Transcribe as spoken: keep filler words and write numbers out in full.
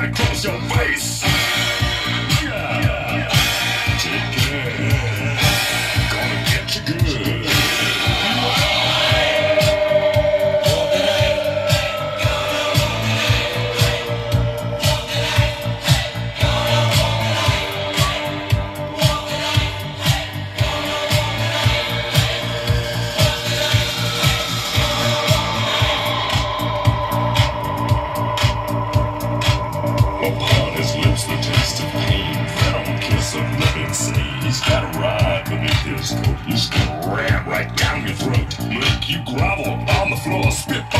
right across your face. Yeah, take care. Gonna get you good. Upon his lips the taste of pain, venom kiss of living insane. He's got a ride beneath his coat, he's gonna ram right down your throat, make you grovel on the floor, spit